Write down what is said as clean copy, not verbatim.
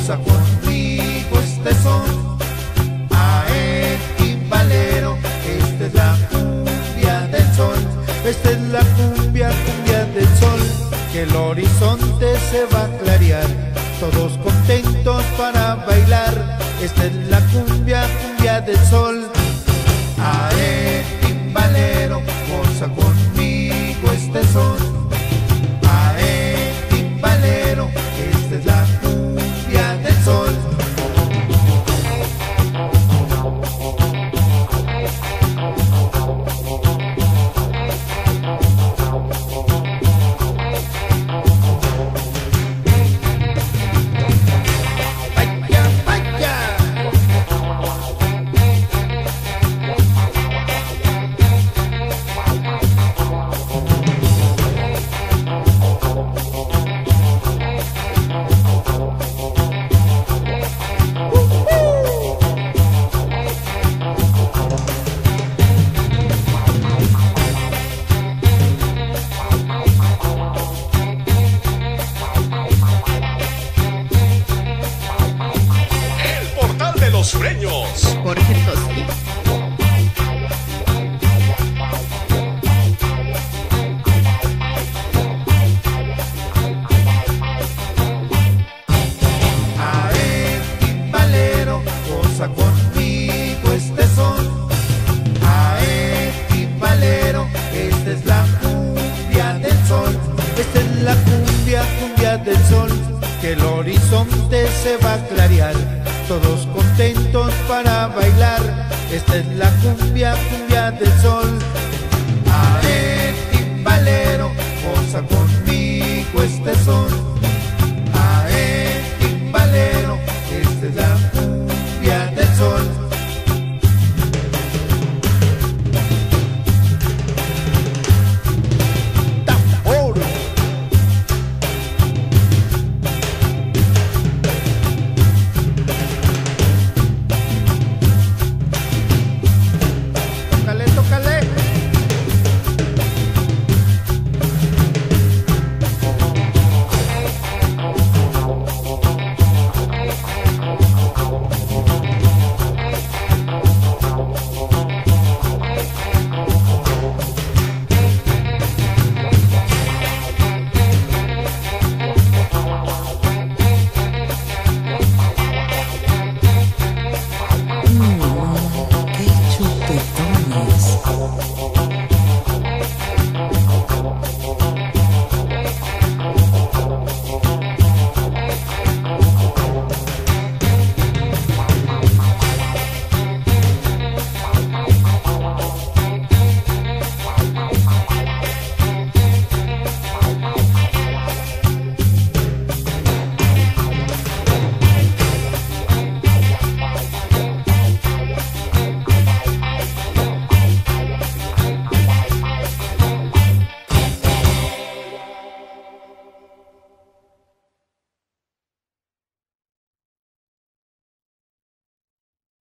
goza conmigo este son. Ae, timbalero, esta es la cumbia del sol. Esta es la cumbia, cumbia del sol, que el horizonte se va a clarear, todos contentos para bailar. Esta es la cumbia, cumbia del sol. Ae, timbalero, goza conmigo este son. Ae, timbalero, esta es la cumbia del sol. Los sureños. Jorge Toski. Ae, timbalero, goza conmigo este son. Ae, timbalero, esta es la cumbia del sol. Esta es la cumbia, cumbia del sol, que el horizonte se va a clarear, todos contentos para bailar. Esta es la cumbia, cumbia del sol. Ae, timbalero, goza conmigo este son.